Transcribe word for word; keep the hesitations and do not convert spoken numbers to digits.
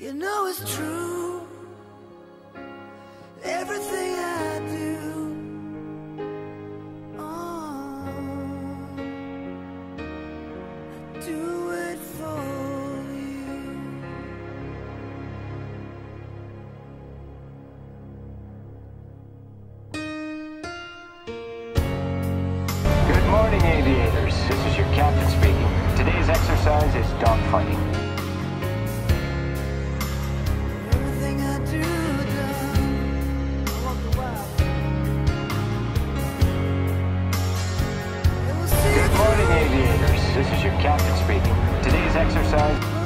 You know it's true. Everything I do, oh, I do it for you. Good morning, aviators. This is your captain speaking. Today's exercise is dogfighting. Everything I do, done, I wonder why. It will see Good morning, aviators. This is your captain speaking. Today's exercise...